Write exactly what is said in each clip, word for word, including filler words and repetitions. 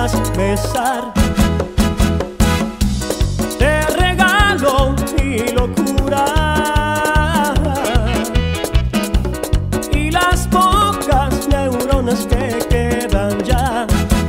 quieras besar. Te regalo mi locura y las pocas neuronas que quedan ya.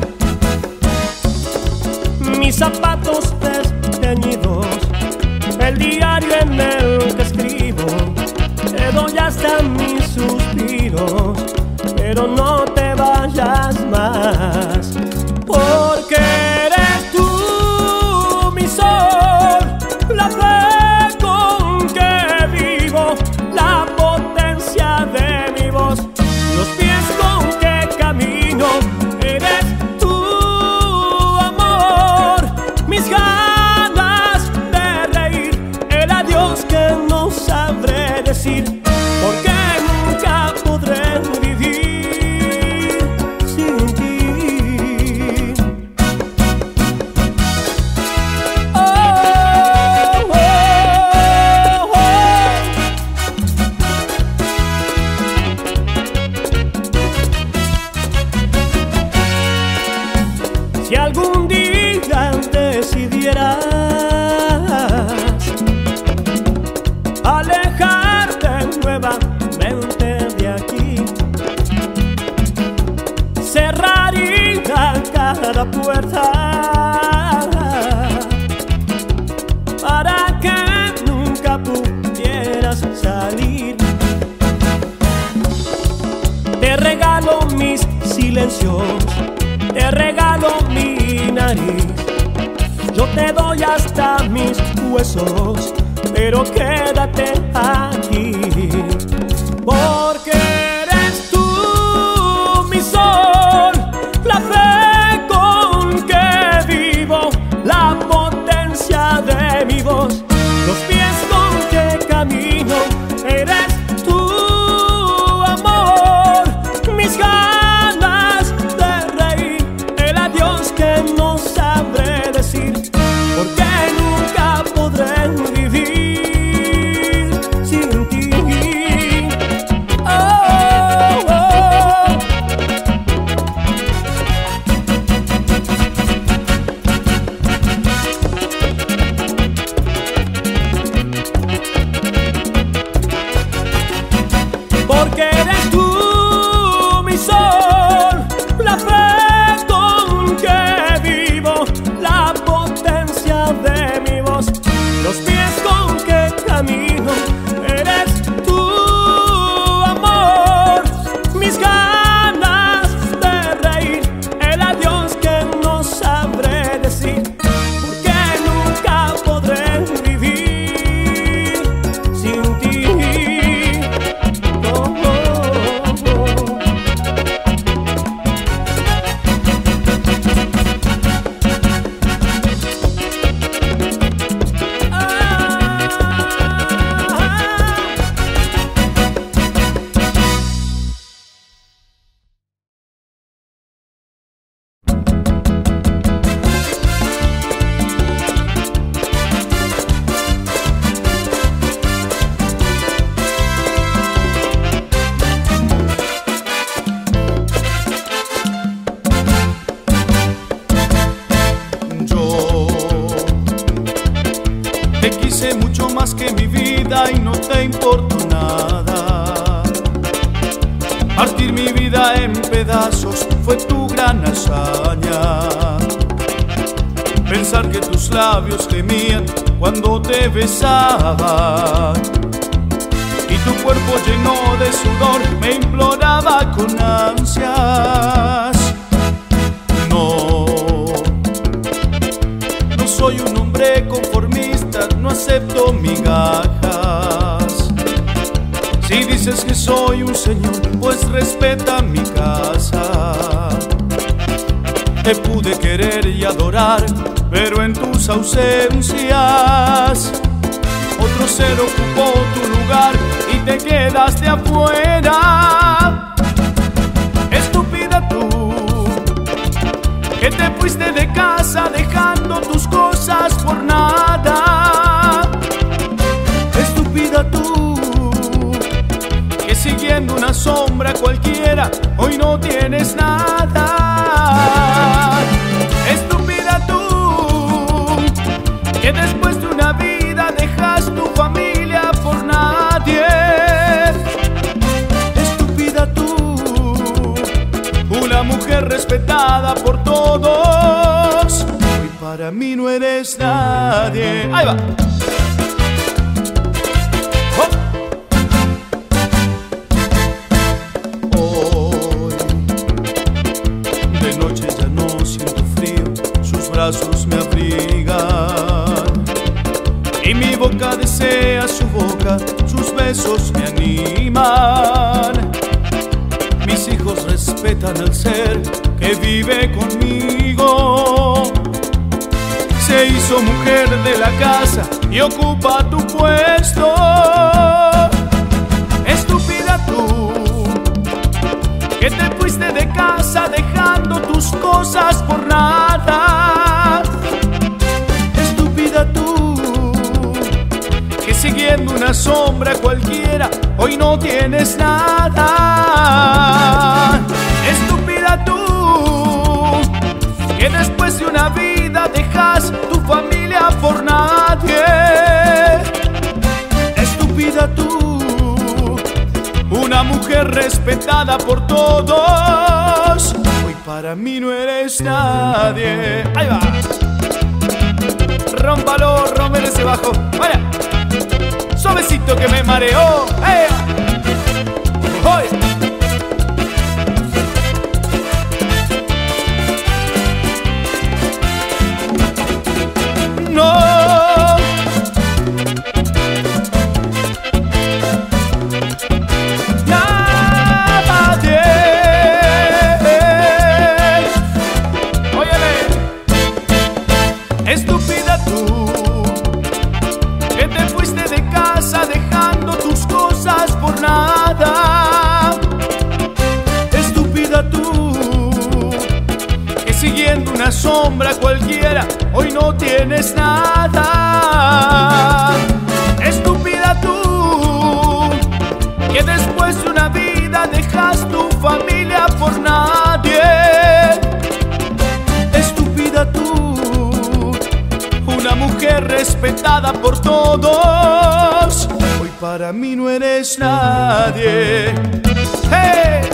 Mis zapatos desteñidos, el diario en el que escribo, te doy hasta mis suspiros, pero no te vayas más, porque eres tú mi sol, la fe con que vivo, la potencia de mi voz, los pies con que camino. Eres tú, amor, mis ganas de reír, el adiós que no sabré decir, porque nunca podré vivir sin ti. Oh, oh, oh. Si algún día decidieras alejarte nuevamente de aquí, cerraría cada puerta para que nunca pudieras salir. Te regalo mis silencios, te regalo mi nariz, yo te doy hasta mis huesos, pero quédate aquí, porque eres tú mi sol, la fe con que vivo, la potencia de mi voz, los pies con que camino. Eres tú, amor, mis ganas de reír, el adiós que no sabré decir, porque nunca podré vivir sin ti. Oh, oh. Porque eres tú mi sol, la fe con que vivo, la potencia de mi voz, los pies con que camino. Eres tú, amor, mis ganas de reír, el adiós que no sabré decir, porque nunca podré vivir sin ti. Oh, oh, oh. Yo te quise mucho más que mi vida y no te importó nada. Partir mi vida en pedazos fue tu gran hazaña. Pensar que tus labios gemían cuando te besaba y tu cuerpo lleno de sudor me imploraba con ansias. No, no soy un hombre conformista, no acepto migajas. Si dices que soy un señor, pues respeta mi casa. Te pude querer y adorar, pero en tus ausencias otro ser ocupó tu lugar y te quedaste afuera. Estúpida tú, que te fuiste de casa dejando tus cosas por nada. Estúpida tú, que siguiendo una sombra cualquiera hoy no tienes nada. dejas tu familia por nadie. Estúpida tú, una mujer respetada por todos, hoy para mí no eres nadie. Ahí va. Me abrigan y mi boca desea su boca, sus besos me animan. Mis hijos respetan al ser que vive conmigo. Se hizo mujer de la casa y ocupa tu puesto. Estúpida tú, que te fuiste de casa dejando tus cosas por nada. Estúpida tú, que siguiendo una sombra cualquiera hoy no tienes nada. Estúpida tú, que después de una vida dejas tu familia por nadie. Estúpida tú, una mujer respetada por todos, hoy para mí no eres nadie. Ahí va. Rómpalo, rómpele ese bajo. Vaya. Suavecito que me mareó. ¡Eh! ¡Hoy! No. Estúpida tú, que te fuiste de casa dejando tus cosas por nada. Estúpida tú, que siguiendo una sombra cualquiera hoy no tienes nada. Estúpida tú, que después de una vida dejas tu familia por nadie. Estúpida tú, una mujer respetada por todos, hoy para mí no eres nadie. ¡Hey!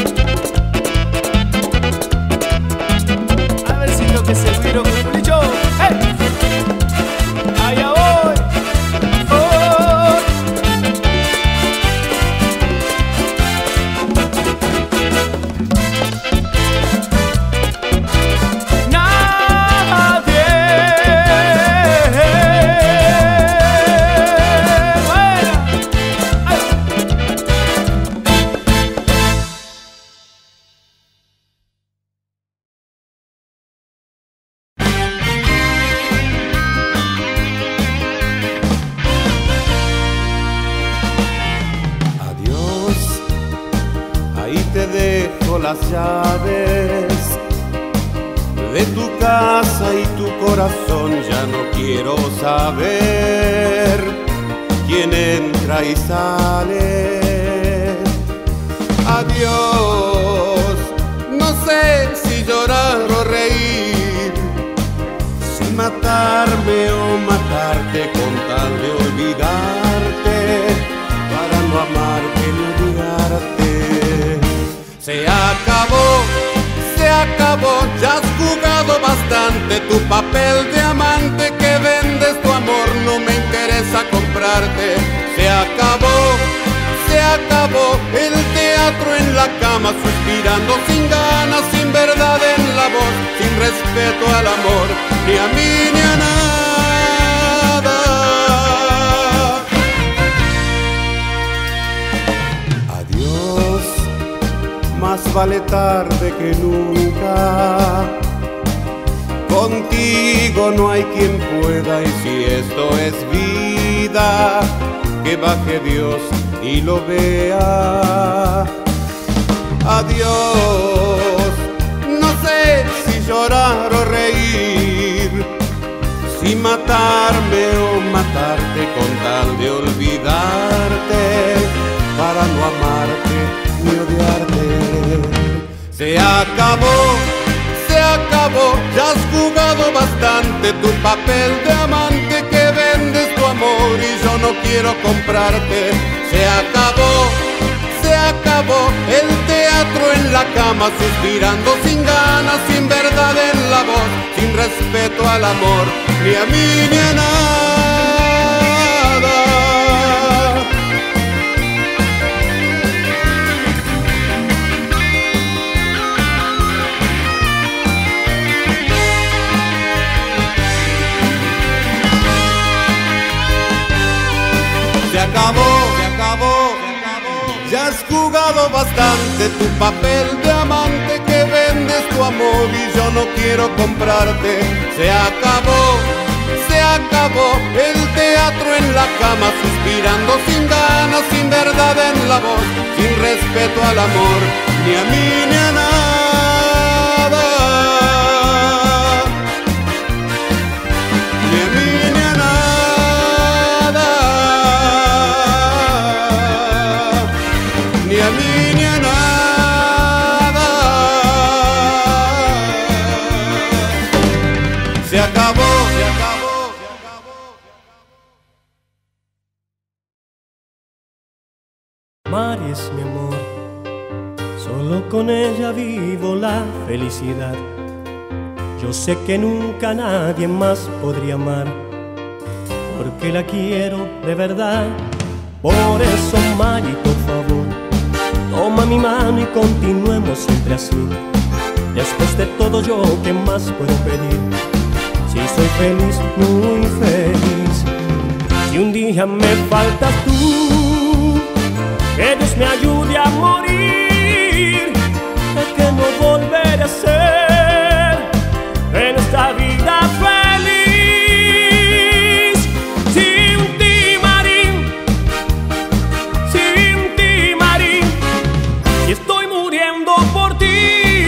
A ver si lo que se vieron con tu dicho. ¡Hey! Allá voy. Oh. Ahí te dejo las llaves de tu casa y tu corazón. Ya no quiero saber quién entra y sale. Adiós, no sé si llorar o reír, si matarme o matarte con tal de olvidarte, para no amarte ni odiarte. Se acabó, se acabó, ya has jugado bastante. Tu papel de amante que vendes tu amor, no me interesa comprarte. Se acabó, se acabó el teatro en la cama, suspirando sin ganas, sin verdad en la voz, sin respeto al amor, ni a mí ni a nada. Adiós, más vale tarde que nunca. Contigo no hay quien pueda, y si esto es vida, que baje Dios y lo vea. Adiós, no sé si llorar o reír, si matarme o matarte con tal de olvidarte, para no amarte ni odiarte. Se acabó, se acabó, ya has jugado bastante. Tu papel de amante que vendes tu amor, amor y yo no quiero comprarte. Se acabó, se acabó el teatro en la cama, suspirando sin ganas, sin verdad en la voz, sin respeto al amor, ni a mí ni a nada. Se acabó, se acabó, se acabó. Ya has jugado bastante tu papel de amante, que vendes tu amor y yo no quiero comprarte. Se acabó, se acabó el teatro en la cama, suspirando sin ganas, sin verdad en la voz, sin respeto al amor, ni a mí ni a nada. Ni a mí ni a nada. Ni a mí ni a nada. Se acabó, se acabó, se acabó. Mari es mi amor, solo con ella vivo la felicidad. Yo sé que nunca nadie más podría amar, porque la quiero de verdad. Por eso, Mari, por favor, toma mi mano y continuemos siempre así. Después de todo, yo qué más puedo pedir, si soy feliz, muy feliz. Si un día me faltas tú, que Dios me ayude a morir, de que no volveré a ser en esta vida feliz. Sin ti, Mari, sin ti, Mari, y estoy muriendo por ti.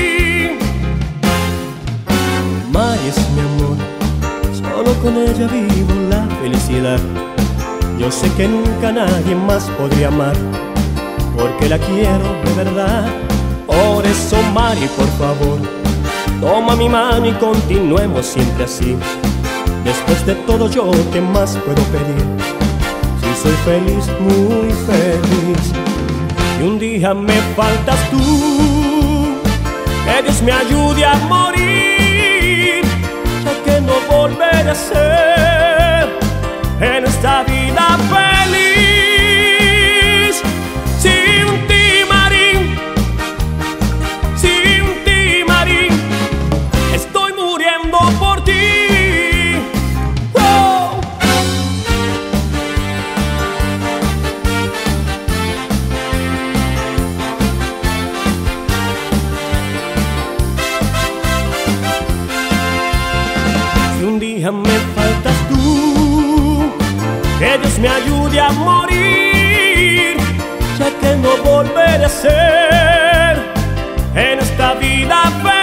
Mari es mi amor, solo con ella vivo la felicidad. Yo sé que nunca nadie más podría amar, porque la quiero de verdad. Por eso, Mari, por favor, toma mi mano y continuemos siempre así. Después de todo, yo qué más puedo pedir, si soy feliz, muy feliz. Y un día me faltas tú, que Dios me ayude a morir, ya que no volveré a ser en esta vida feliz. Sin ti, Mari, sin ti, Mari, estoy muriendo por ti. Oh. Si un día me faltas tú, que Dios me ayude a morir, ya que no volveré a ser en esta vida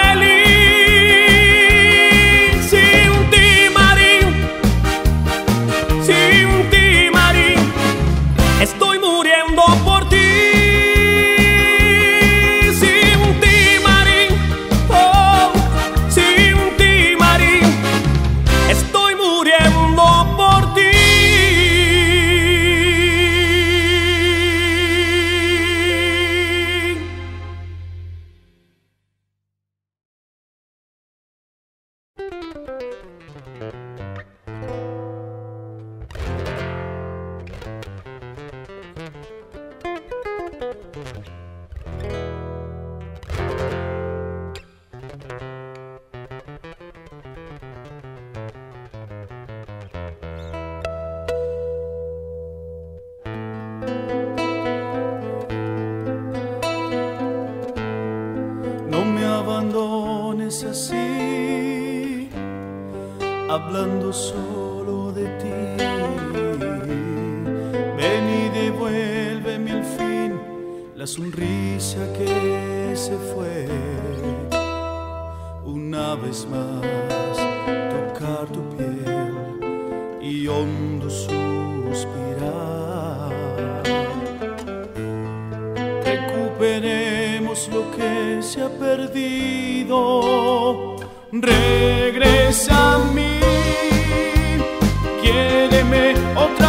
feliz. Sin ti, Mari, sin ti, Mari, estoy muriendo por ti. Sin ti, Mari, oh, sin ti, Mari, estoy muriendo por ti. No me abandones así, hablando solo de ti. Ven y devuélveme al fin la sonrisa que se fue. Una vez más tocar tu piel y hondo suspirar. Recuperemos lo que se ha perdido. Regresa a mí, quiéreme otra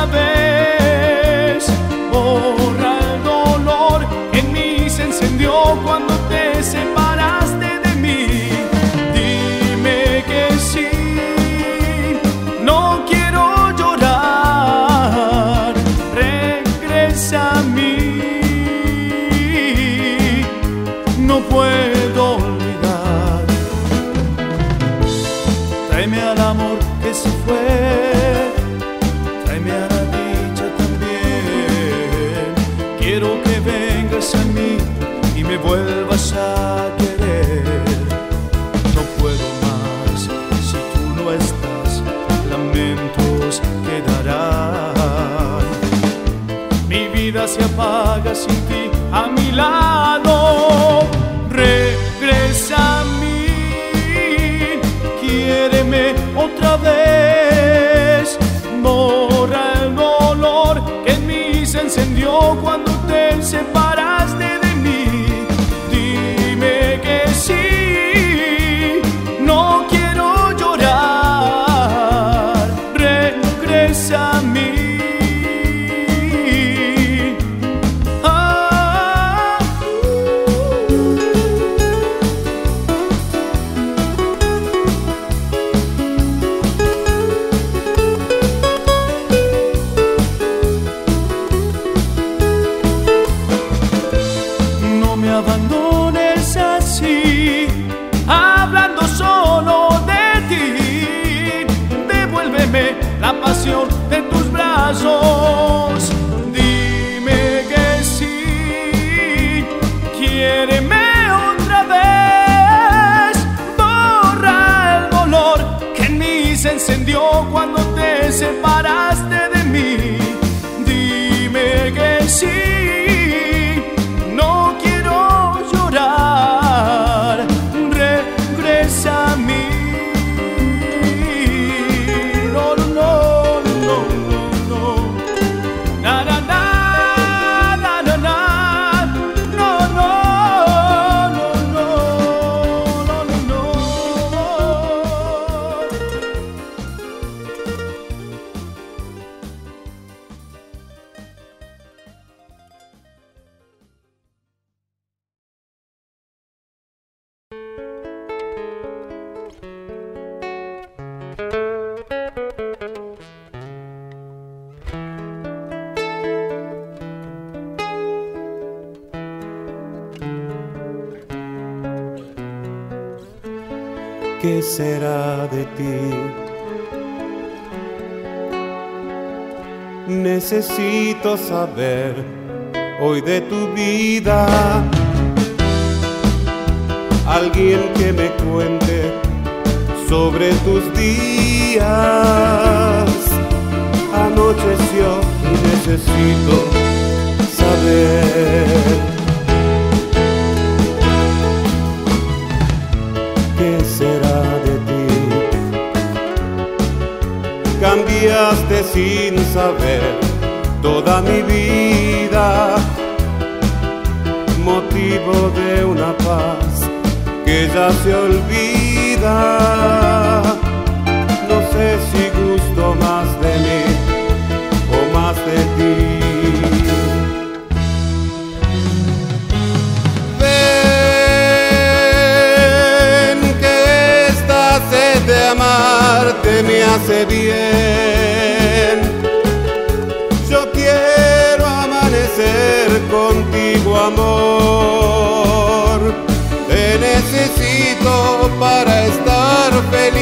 vuelvas a querer. No puedo más, si tú no estás, lamentos quedarán. Mi vida se apaga sin ti a mi lado. Regresa a mí, quiéreme otra vez. Borra el dolor que en mí se encendió cuando te separaste de mí. Dime que sí, no quiero llorar. Regresa a mí. Ah, no me abandones así, hablando solo de ti. Devuélveme la pasión de tus brazos. Dime que sí, quiéreme otra vez. Borra el dolor que en mí se encendió cuando te separaste de mí. Dime que sí, no quiero llorar. Regresa a mí. No, no, no, no, no, no. Na, na, na, na, na, na. No, no, no, no, no, no, no. ¿Qué será de ti? Necesito saber hoy de tu vida. Alguien que me cuente sobre tus días. Anocheció y necesito saber. ¿Qué será de ti? Cambiaste sin saber toda mi vida, motivo de una paz que ya se olvida. No sé si gusto más de mí o más de ti. De amarte me hace bien. Yo quiero amanecer contigo, amor. Te necesito para estar feliz.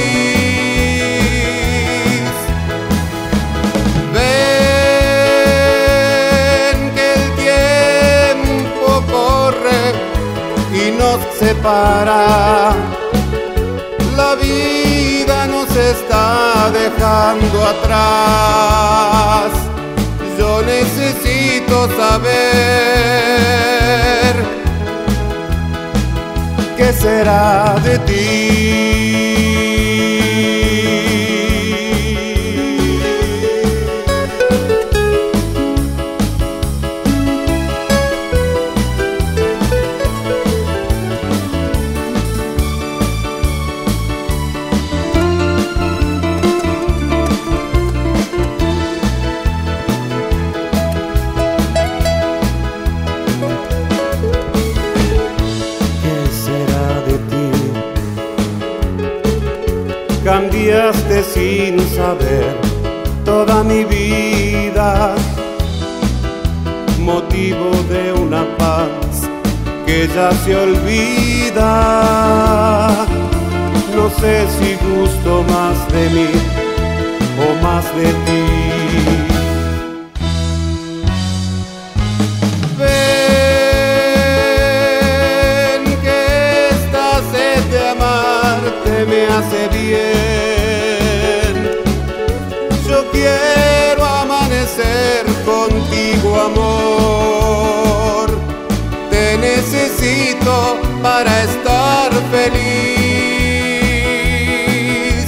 Ven que el tiempo corre y nos separa. La vida nos está dejando atrás. Yo necesito saber qué será de ti. Cambiaste sin saber toda mi vida, motivo de una paz que ya se olvida. No sé si gusto más de mí o más de ti. Ven contigo, amor. Te necesito para estar feliz.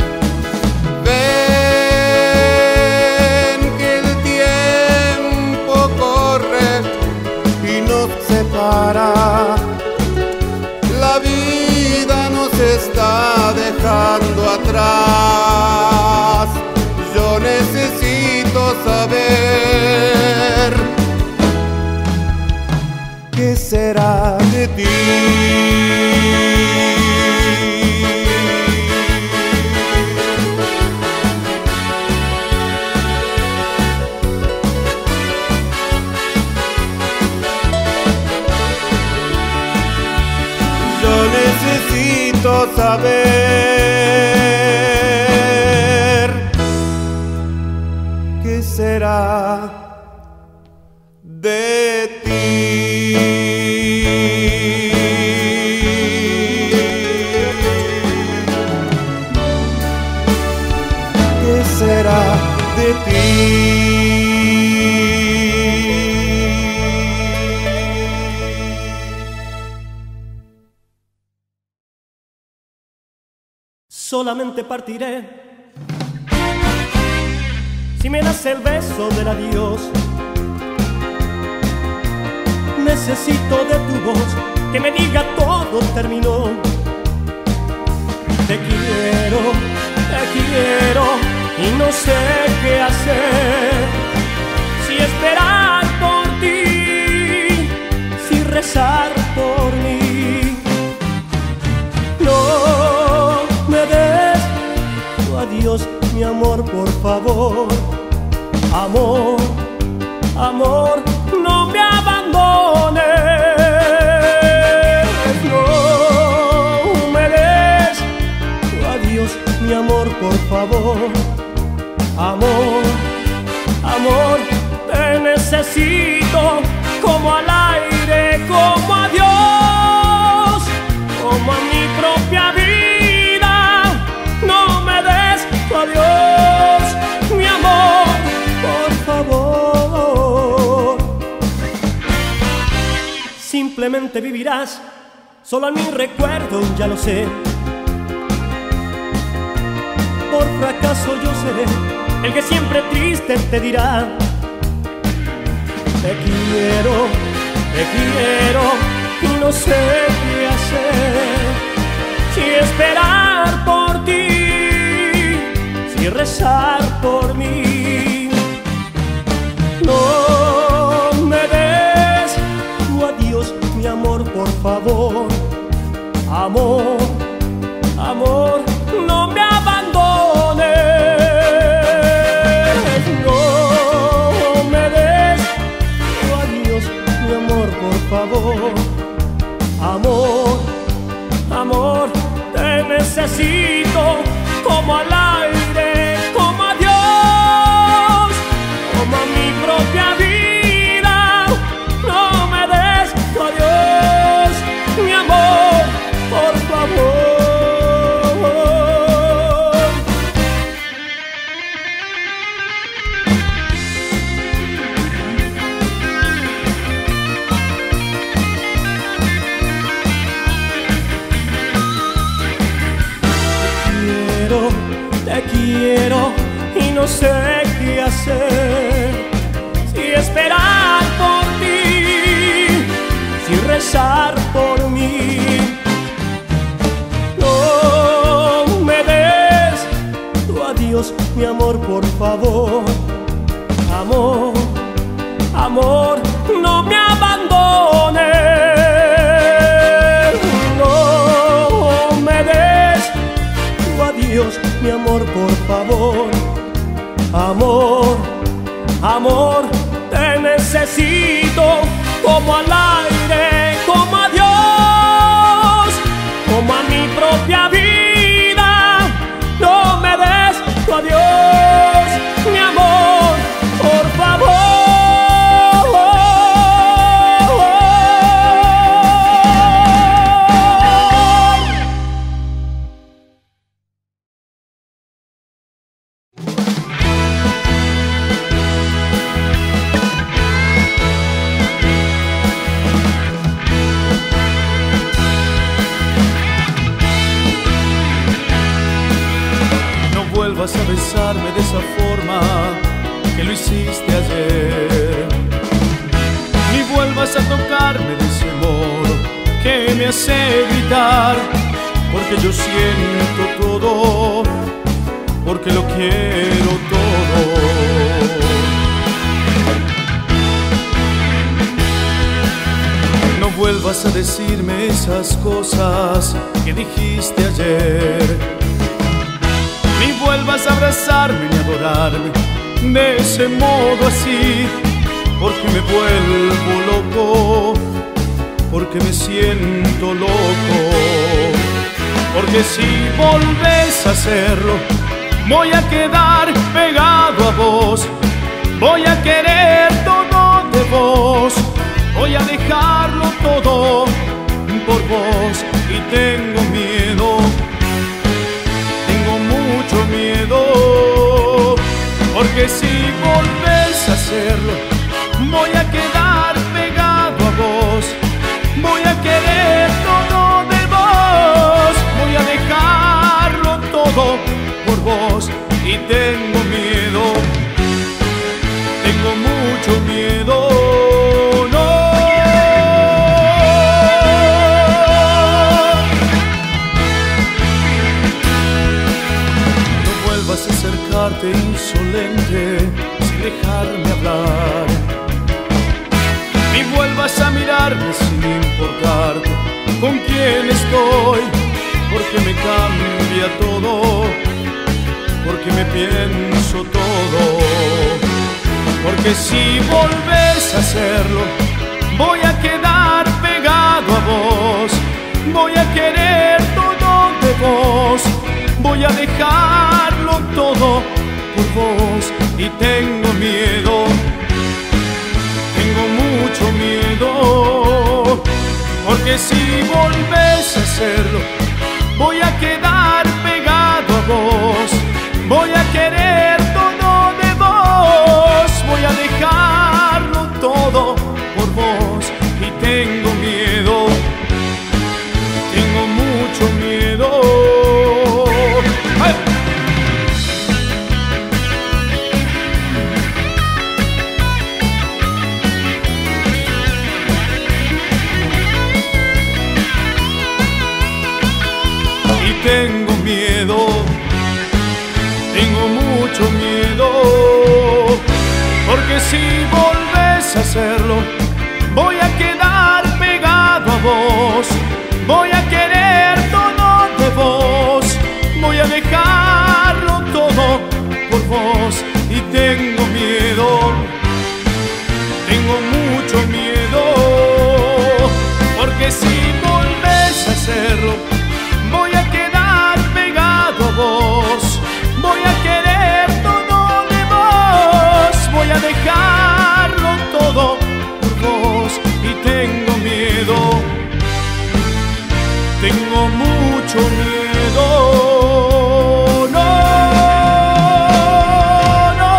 Ven que el tiempo corre y nos separa. La vida nos está dejando atrás. Yo necesito saber qué será de ti. Yo necesito saber qué será de ti. ¿Qué será de ti? Solamente partiré si me das el beso del adiós. Necesito de tu voz que me diga todo terminó. Te quiero, te quiero y no sé qué hacer. Si esperar por ti, si rezar por mí. No me des tu adiós, mi amor, por favor. Amor, amor, no me abandones. No me des tu adiós, mi amor, por favor. Amor, amor, te necesito como al aire, como a Dios, como a mi propia vida. No me des tu adiós, mi amor, por favor. Simplemente vivirás solo en mi recuerdo, ya lo sé. Por fracaso yo seré el que siempre triste te dirá: te quiero, te quiero y no sé qué hacer. Si esperar por ti, si rezar por mí. No me des tu adiós, mi amor, por favor. Amor, amor, no me abandones. No me des tu adiós, mi amor, por favor. Amor, amor, te necesito como al aire, como a Dios, como a mi propia vida. No me des tu adiós, mi amor, por favor. Te quiero y no sé qué hacer. Si esperar por ti, si rezar por mí. No me des tu adiós, mi amor, por favor. Amor, amor, no me abandones. No me des tu adiós, mi amor, por favor. Amor, amor, te necesito como al aire, como a Dios, como a mi propia vida. No me des tu adiós, mi amor, por favor. tocarme de esa forma que lo hiciste ayer. Ni vuelvas a tocarme de ese modo que me hace gritar, porque yo siento todo, porque lo quiero todo. No vuelvas a decirme esas cosas que dijiste ayer, ni vuelvas a abrazarme ni adorarme de ese modo así, porque me vuelvo loco, porque me siento loco. Porque si volves a hacerlo, voy a quedar pegado a vos, voy a querer todo de vos, voy a dejarlo todo por vos. Y tengo miedo, tengo mucho miedo, porque si volves a hacerlo, voy a quedar pegado a vos, voy a querer todo de vos, voy a dejarlo todo por vos. Y tengo miedo, tengo mucho miedo. Acercarte insolente sin dejarme hablar, ni vuelvas a mirarme sin importarte con quién estoy, porque me cambia todo, porque me pienso todo. Porque si volves a hacerlo, voy a quedar pegado a vos, voy a querer todo de vos, voy a dejarlo todo por vos. Y tengo miedo, tengo mucho miedo, porque si volves a hacerlo, voy a quedar pegado a vos, voy a querer todo de vos, voy a dejarlo todo por vos. Y tengo miedo, tengo mucho miedo. Tengo miedo, tengo mucho miedo, porque si volves a hacerlo, voy a quedar pegado a vos, voy a querer todo de vos, voy a dejarlo todo por vos. Y tengo miedo, tengo mucho miedo, porque si volves a hacerlo, voy a quedar pegado a vos, voy a querer todo de vos, voy a dejarlo todo por vos. Y tengo miedo, tengo mucho miedo, no, no.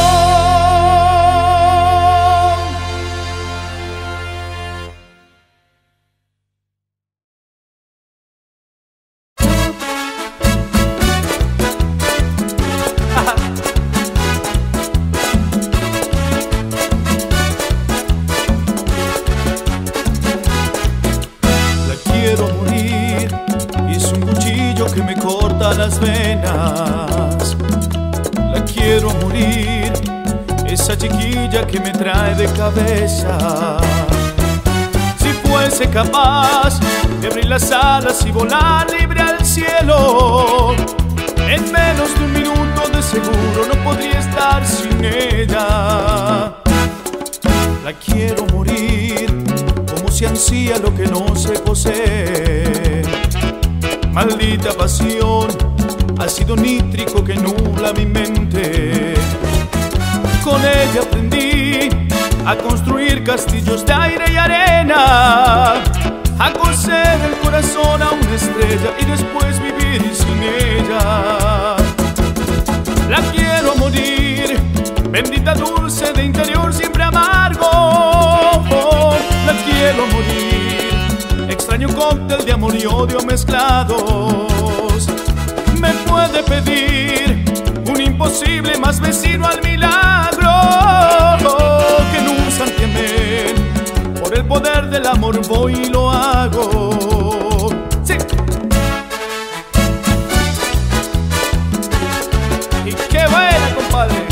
Que me corta las venas, la quiero morir, esa chiquilla que me trae de cabeza. Si fuese capaz de abrir las alas y volar libre al cielo, en menos de un minuto de seguro no podría estar sin ella. La quiero morir como se ansía lo que no se posee. Maldita pasión, ácido nítrico que nubla mi mente. Con ella aprendí a construir castillos de aire y arena, a coser el corazón a una estrella y después vivir sin ella. La quiero morir, bendita dulce de interior siempre amargo. Oh, la quiero morir, extraño cóctel de amor y odio mezclados. Me puede pedir un imposible imposible, más vecino al milagro que en un santiamén. Por el poder del amor voy y lo hago. Sí. Y qué buena, compadre.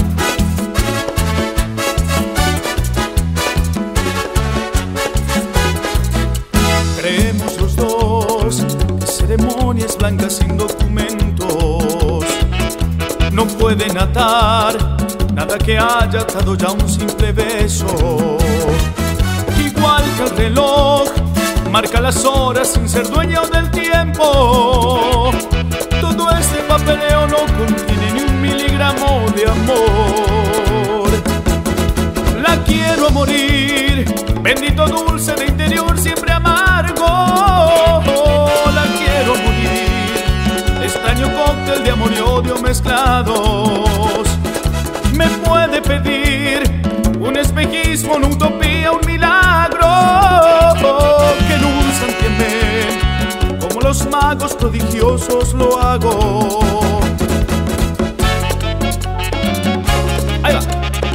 Creemos los dos que ceremonias blancas sin documentos no pueden atar nada que haya atado ya un simple beso. Igual que el reloj marca las horas sin ser dueño del tiempo, todo este papeleo no contiene ni un miligramo de amor. La quiero a morir, bendito dulce de interior siempre amargo. La quiero morir, extraño cóctel de amor y odio mezclados. Me puede pedir un espejismo, una utopía, un milagro que en un santiamén, como los magos prodigiosos lo hago. Ahí va.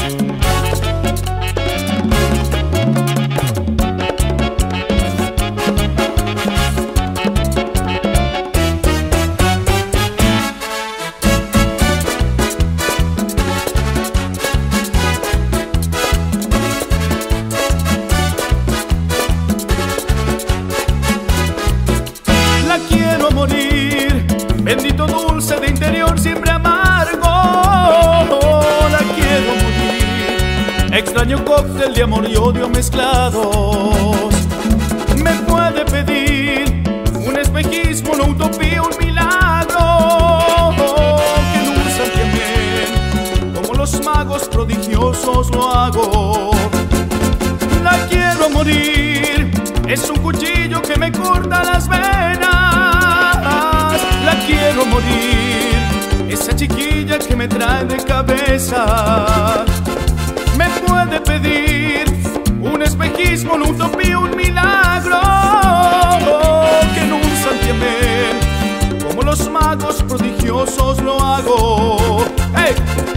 Bendito dulce de interior siempre amargo. La quiero morir, extraño cóctel de amor y odio mezclados. Me puede pedir un espejismo, una utopía, un milagro que en un santiamén, como los magos prodigiosos lo hago. La quiero morir, es un cuchillo que me corta las venas. La quiero morir, esa chiquilla que me trae de cabeza. Me puede pedir un espejismo, una utopía, un milagro que en un santiamén, como los magos prodigiosos lo hago. ¡Hey!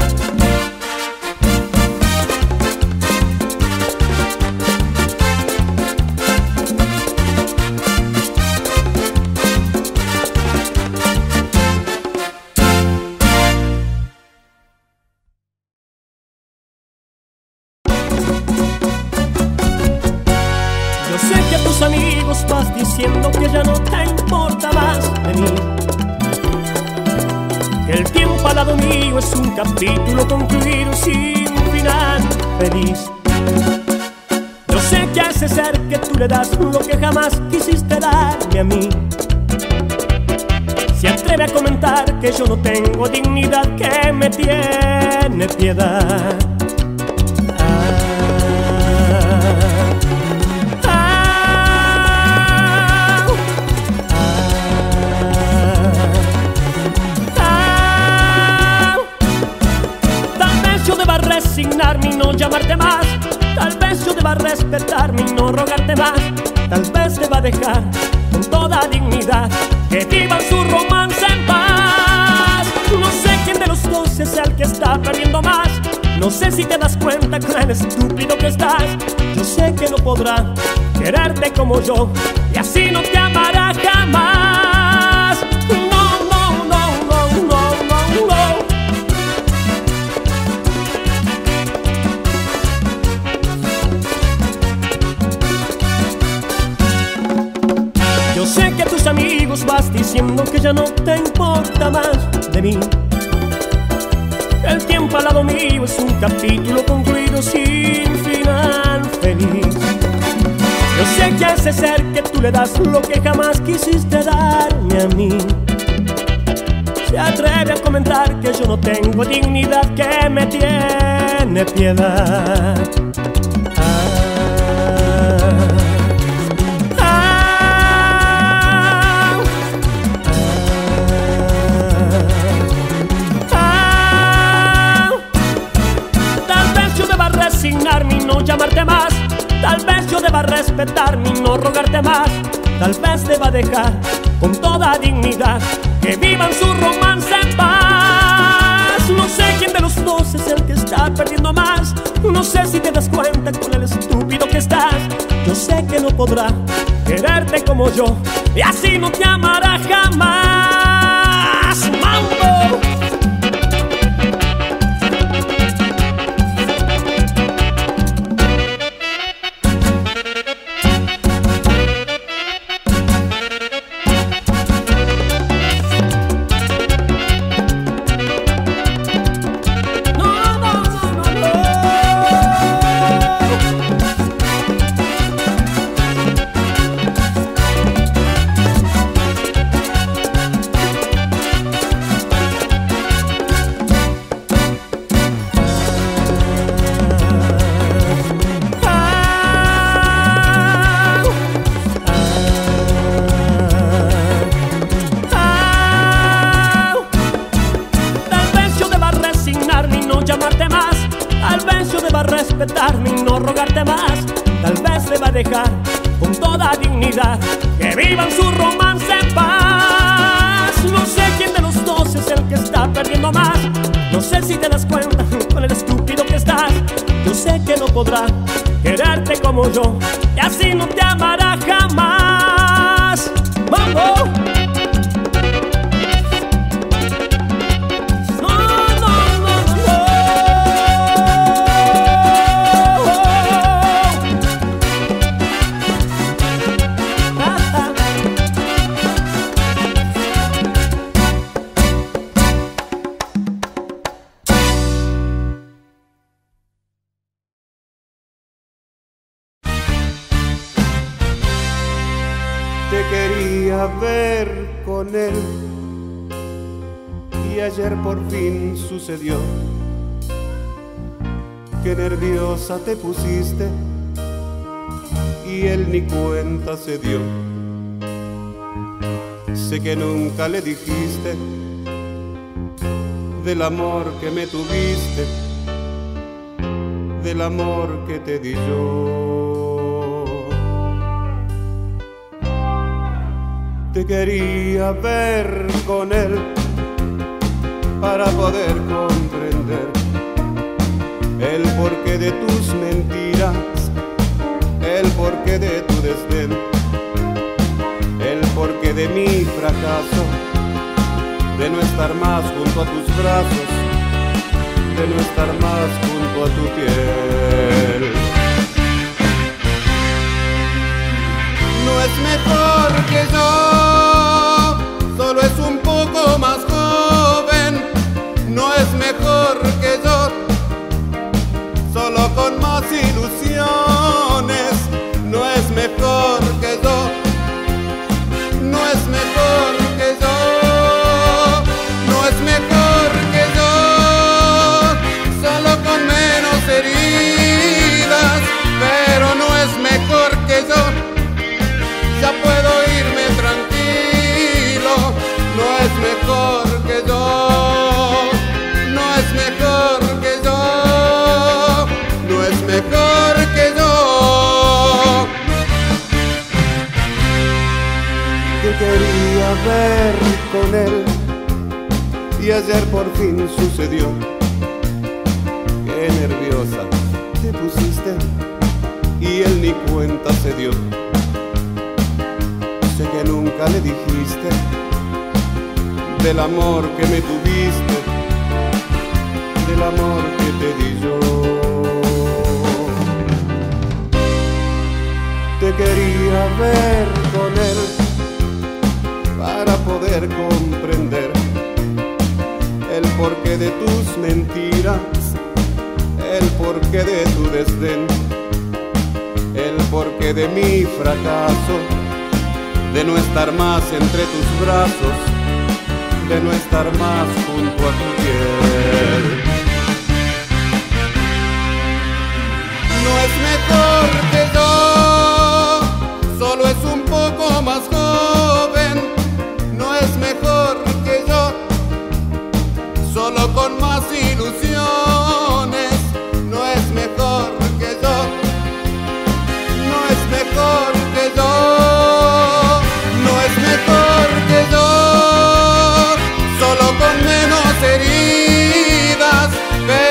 Amigos vas diciendo que ya no te importa más de mí, que el tiempo al lado mío es un capítulo concluido sin final feliz. Yo sé que a ese ser que tú le das lo que jamás quisiste darme a mí, se atreve a comentar que yo no tengo dignidad, que me tiene piedad. Resignarme y no llamarte más, tal vez yo deba respetarme y no rogarte más, tal vez deba dejar con toda dignidad que vivan su romance en paz. No sé quién de los dos es el que está perdiendo más, no sé si te das cuenta cuán estúpido que estás. Yo sé que no podrá quererte como yo y así no te amará jamás. No, no, no, no, no, no, no. Yo sé que a tus amigos vas diciendo que ya no te importa más de mí, que el tiempo al lado mío es un capítulo concluido sin final feliz. Yo sé que a ese ser que tú le das lo que jamás quisiste darme a mí, se atreve a comentar que yo no tengo dignidad, que me tiene piedad. Resignarme y no llamarte más, tal vez yo deba respetarme y no rogarte más, tal vez deba dejar con toda dignidad que vivan su romance en paz. No sé quién dos es el que está perdiendo más. No sé si te das cuenta con el estúpido que estás. Yo sé que no podrá quererte como yo, y así no te amará jamás. ¡Mambo! Respetarme y no rogarte más. Tal vez le va a dejar con toda dignidad que vivan su romance en paz. No sé quién de los dos es el que está perdiendo más. No sé si te das cuenta con el estúpido que estás. Yo sé que no podrá quererte como yo, y así no te amará jamás. ¡Vamos! Te quería ver con él y ayer por fin sucedió. Qué nerviosa te pusiste y él ni cuenta se dio. Sé que nunca le dijiste del amor que me tuviste, del amor que te di yo. Te quería ver con él para poder comprender el porqué de tus mentiras, el porqué de tu desdén, el porqué de mi fracaso, de no estar más junto a tus brazos, de no estar más junto a tu piel. No es mejor que yo, solo es un poco más joven. No es mejor que yo, solo con más ilusiones. No es mejor que yo, no es mejor que yo, no es mejor que yo, solo con menos heridas. Pero no es mejor que yo, ya puedo irme tranquilo. No es mejor que yo, no es mejor que yo, no es mejor que yo. Te quería ver con él y ayer por fin sucedió. Qué nerviosa te pusiste y él ni cuenta se dio. Sé que nunca le dijiste del amor que me tuviste, del amor que te di yo. Te quería ver con él para poder comprender el porqué de tus mentiras, el porqué de tu desdén, el porqué de mi fracaso, de no estar más entre tus brazos, de no estar más junto a tu piel. No es mejor que yo, solo es un poco más joven. No es mejor que yo, solo con más ilusiones. No es mejor que yo, no es mejor que yo, no es mejor que yo, solo con menos heridas.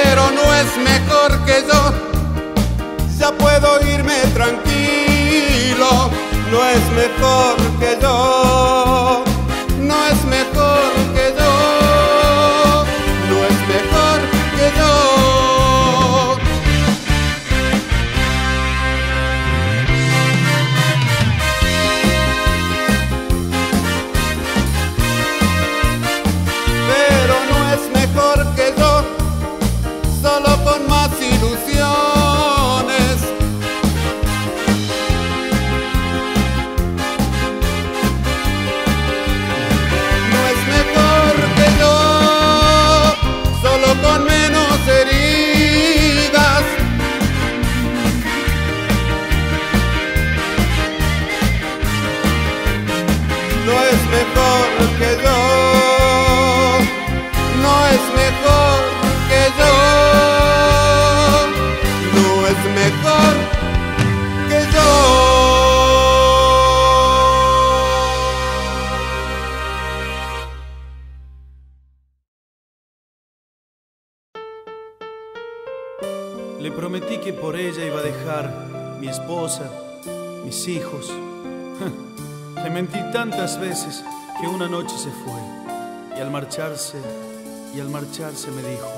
mejor que yo. Le prometí que por ella iba a dejar mi esposa, mis hijos. Le mentí tantas veces que una noche se fue y al marcharse, y al marcharse me dijo: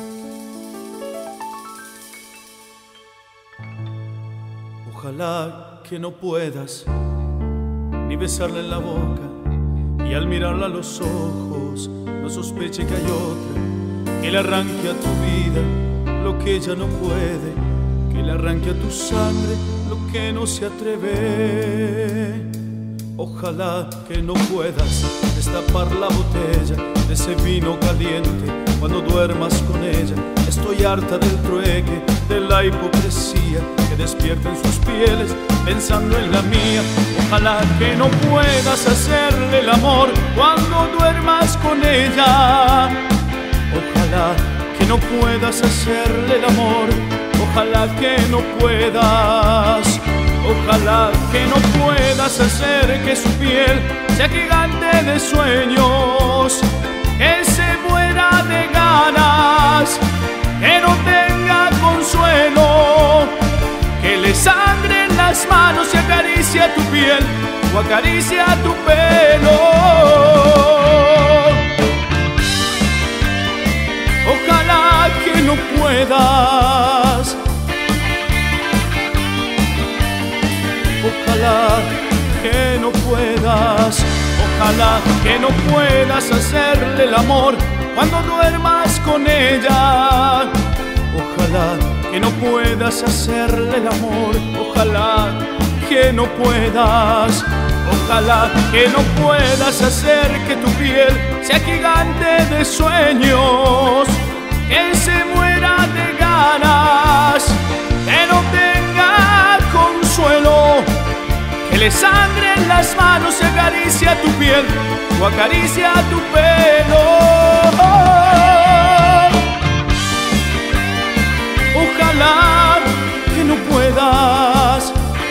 ojalá que no puedas ni besarla en la boca y al mirarla a los ojos no sospeche que hay otra que le arranque a tu vida lo que ella no puede, que le arranque a tu sangre lo que no se atreve. Ojalá que no puedas destapar la botella de ese vino caliente cuando duermas con ella. Estoy harta del trueque, de la hipocresía que despierta en sus pieles pensando en la mía. Ojalá que no puedas hacerle el amor cuando duermas con ella. Ojalá que no puedas hacerle el amor, ojalá que no puedas, ojalá que no puedas hacer que su piel sea gigante de sueños, que se muera de ganas, que no tenga consuelo, que le sangre en las manos y acaricia tu piel o acaricia tu pelo. Ojalá que no puedas, ojalá que no puedas, ojalá que no puedas hacerle el amor cuando duermas con ella. Ojalá que no puedas hacerle el amor, ojalá que no puedas, ojalá que no puedas hacer que tu piel sea gigante de sueños, que se muera de ganas, que no tenga consuelo, que le sangre en las manos y acaricia tu piel o acaricia tu pelo. Ojalá que no puedas,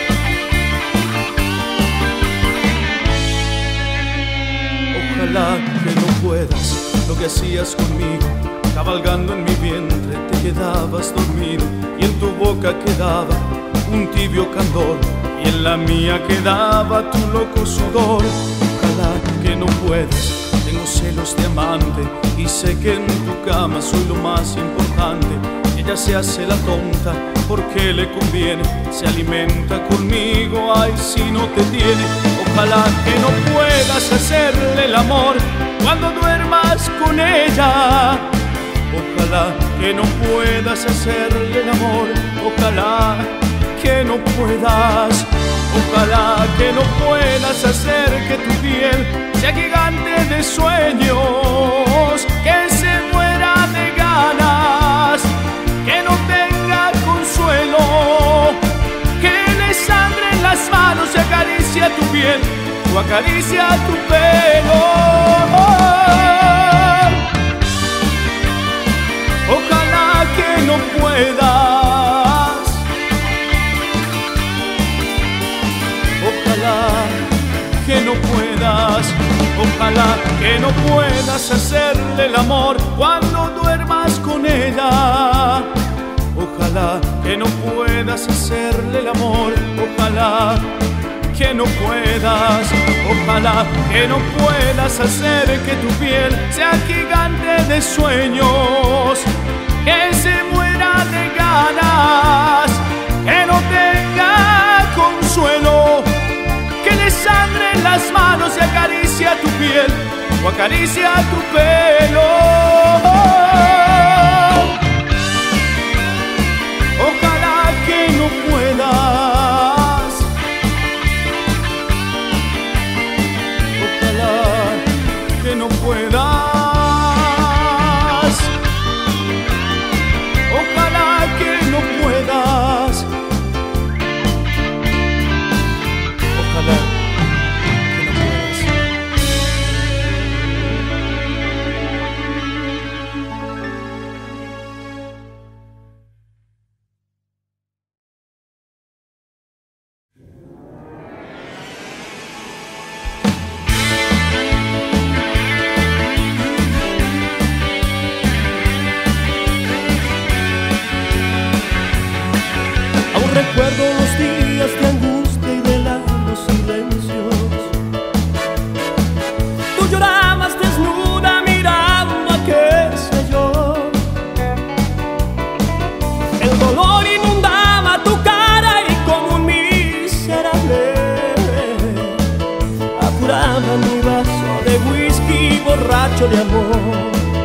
ojalá que no puedas lo que hacías conmigo, cabalgando en mi vientre te quedabas dormido y en tu boca quedaba un tibio candor y en la mía quedaba tu loco sudor. Ojalá que no puedas, tengo celos de amante y sé que en tu cama soy lo más importante. Ella se hace la tonta porque le conviene, se alimenta conmigo, ay si no te tiene. Ojalá que no puedas hacerle el amor cuando duermas con ella. Ojalá que no puedas hacerle el amor, ojalá que no puedas, ojalá que no puedas hacer que tu piel sea gigante de sueños, que se muera de ganas, que no tenga consuelo, que le sangre en las manos y acaricia tu piel o acaricia tu pelo. Ojalá que no puedas, ojalá que no puedas, ojalá que no puedas hacerle el amor cuando duermas con ella. Ojalá que no puedas hacerle el amor, ojalá que no puedas, ojalá que no puedas hacer que tu piel sea gigante de sueños, que se muera de ganas, que no tenga consuelo, que le sangre en las manos y acaricia tu piel o acaricia tu pelo. Ojalá que no puedas, ojalá que no puedas, ojalá que no puedas, ojalá que no puedas. Recuerdo los días de angustia y de largos silencios. Tú llorabas desnuda mirando a qué sé yo. El dolor inundaba tu cara y como un miserable apuraba mi vaso de whisky borracho de amor.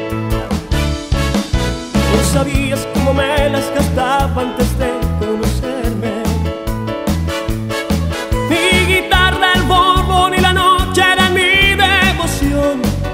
No sabías cómo me las gastaba antes de conocerme. Mi guitarra, el borbón y la noche eran mi devoción.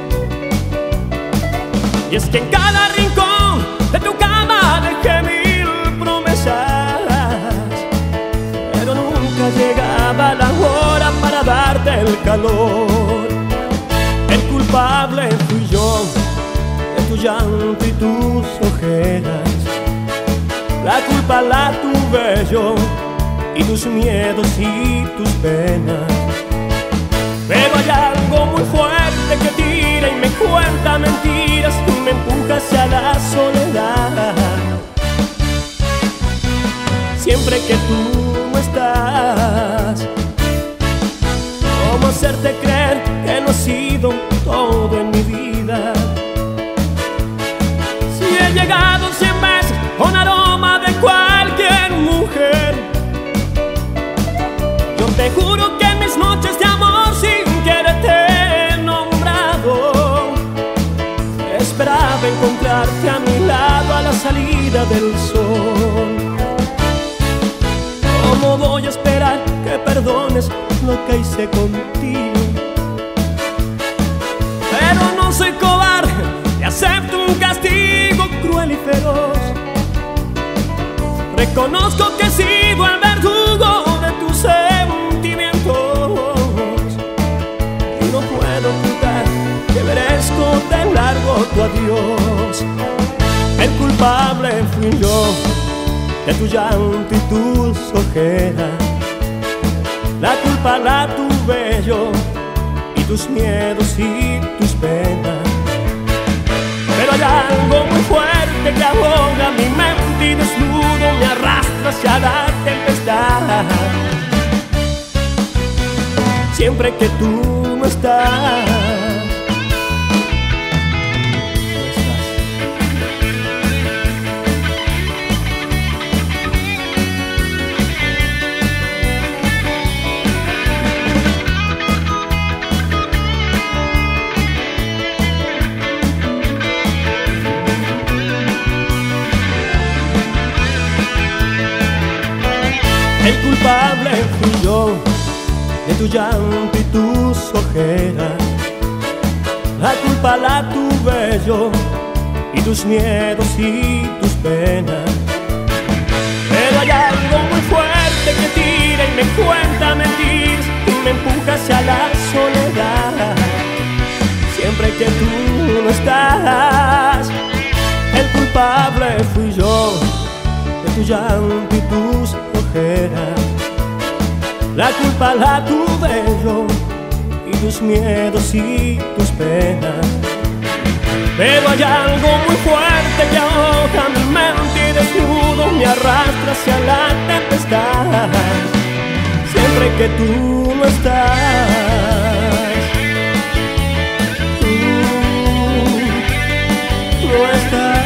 Y es que en cada rincón de tu cama dejé mil promesas, pero nunca llegaba la hora para darte el calor. El culpable fui yo de tu llanto y tus ojeras. La culpa la tuve yo y tus miedos y tus penas. Pero hay algo muy fuerte que tira y me cuenta mentiras y me empuja hacia la soledad. Siempre que tú no estás, ¿cómo hacerte creer que no he sido todo en mi vida? Si he llegado cien veces con aroma de cualquier mujer, yo te juro que en mis noches de amor sin quererte he nombrado, esperaba encontrarte a mi lado a la salida del sol. ¿Cómo voy a esperar que perdones lo que hice contigo? Pero no soy cobarde y acepto un castigo cruel y feroz. Reconozco que he sido el verdugo de tus sentimientos y no puedo ocultar que merezco de largo tu adiós. El culpable fui yo de tu llanto y tus ojeras. La culpa la tuve yo y tus miedos y tus penas. Pero hay algo muy fuerte que ahoga mi mente y desnudo me arrastra hacia la tempestad. Siempre que tú no estás, el culpable fui yo de tu llanto y tus ojeras. La culpa la tuve yo y tus miedos y tus penas. Pero hay algo muy fuerte que tira y me cuenta mentiras y me empuja hacia la soledad. Siempre que tú no estás, el culpable fui yo de tu llanto y tus ojeras. La culpa la tuve yo y tus miedos y tus penas. Pero hay algo muy fuerte que ahoga mi mente y desnudo me arrastra hacia la tempestad. Siempre que tú no estás, tú no estás.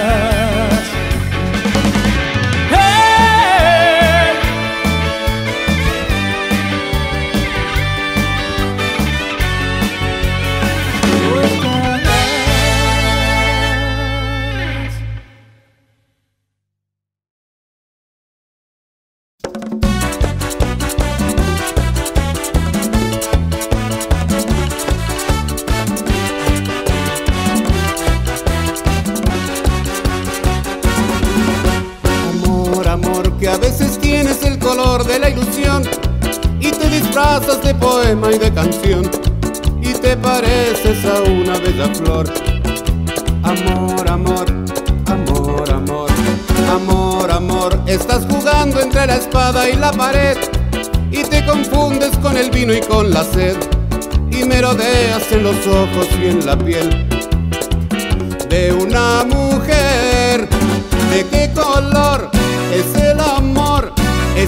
Que a veces tienes el color de la ilusión y te disfrazas de poema y de canción y te pareces a una bella flor. Amor, amor, amor, amor, amor, amor, estás jugando entre la espada y la pared y te confundes con el vino y con la sed y merodeas en los ojos y en la piel de una mujer. ¿De qué color es el amor?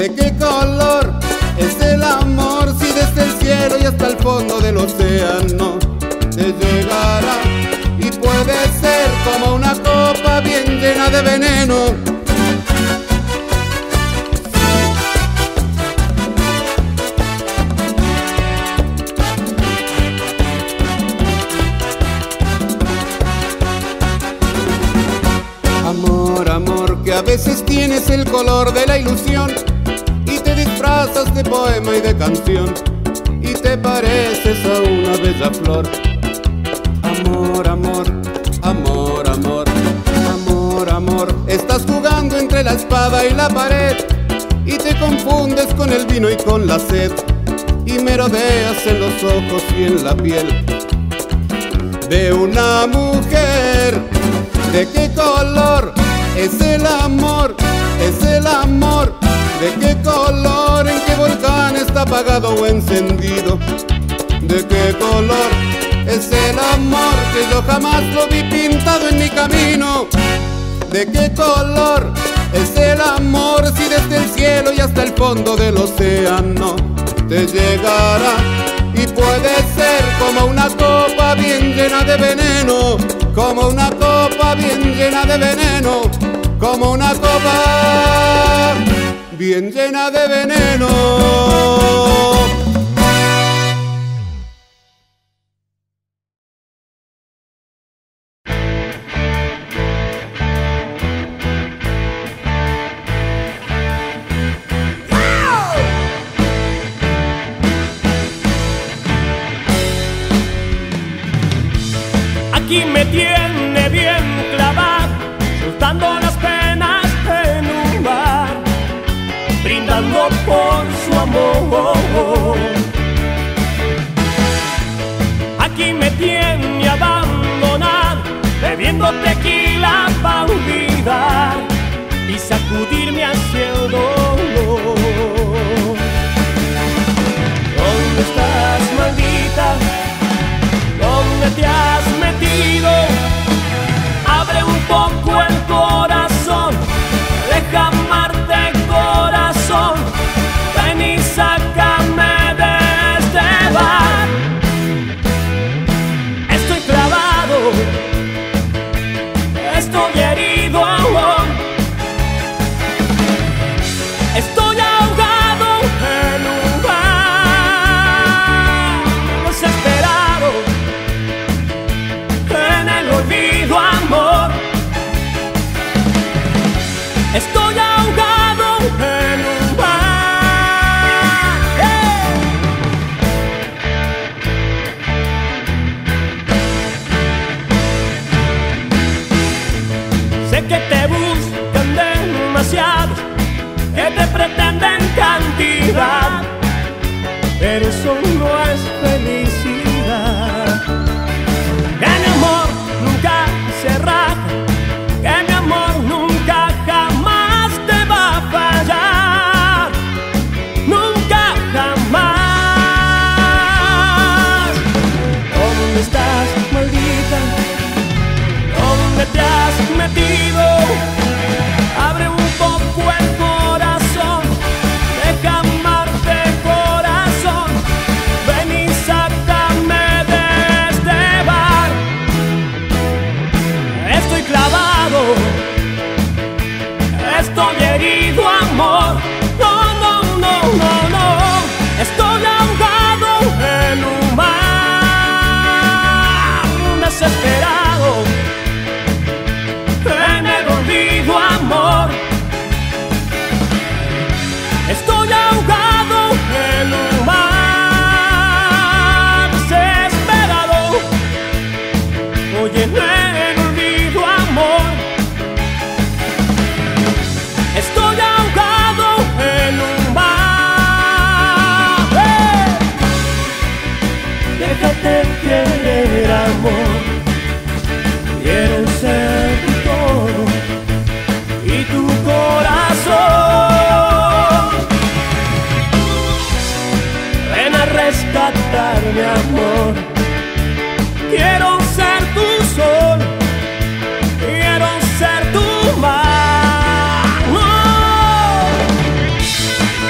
¿De qué color es el amor si desde el cielo y hasta el fondo del océano te llegará? Y puede ser como una copa bien llena de veneno. Amor, amor, que a veces tienes el color de la ilusión y te disfrazas de poema y de canción y te pareces a una bella flor. Amor, amor, amor, amor, amor, amor, estás jugando entre la espada y la pared y te confundes con el vino y con la sed y merodeas en los ojos y en la piel de una mujer. ¿De qué color es el amor? Es el amor. ¿De qué color? ¿En qué volcán está apagado o encendido? ¿De qué color es el amor? Que yo jamás lo vi pintado en mi camino. ¿De qué color es el amor? Si desde el cielo y hasta el fondo del océano te llegará. Y puede ser como una copa bien llena de veneno, como una copa bien llena de veneno, como una copa bien llena de veneno. Aquí me tiene bien clavado, soltando las penas en un bar, brindando por su amor. Aquí me tiene abandonado, bebiendo tequila para olvidar y sacudirme hacia el dolor. ¿Dónde estás, maldita? ¿Dónde te has metido? Abre un poco el corazón, deja amarte, corazón. Ven y sácame de este bar. Estoy clavado, estoy herido, amor. Estoy ahogado en un bar, desesperado en el olvido, amor. Estoy ahogado en un bar. ¡Hey! Sé que te buscan demasiado, que te pretenden cantidad, pero eso no es felicidad. Que mi amor nunca se raja, que mi amor nunca jamás te va a fallar, nunca jamás. ¿Dónde estás, maldita? ¿Dónde te has metido? Abre un poco el corazón, deja amarte, corazón. Ven y sácame de este bar. Estoy clavado, estoy herido, amor. No, no, no, no, no. Estoy ahogado en un mar, desesperado en el olvido, amor. Estoy ahogado en un mar, desesperado, oye, en el olvido, amor. Estoy ahogado en un mar. ¡Hey! Déjate querer, amor. Quiero ser tu todo y tu corazón. Ven a rescatarme, amor. Quiero ser tu sol, quiero ser tu mar. No.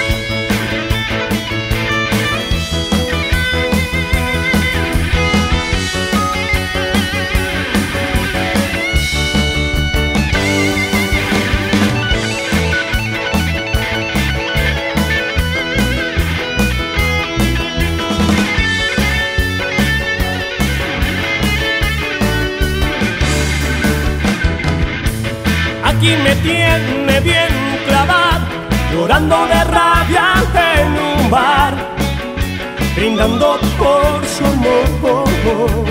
Aquí me tiene bien clavado, llorando de rabia en un bar, brindando por su amor.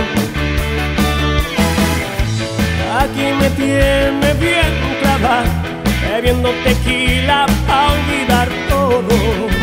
Aquí me tiene bien clavado, bebiendo tequila para olvidar todo.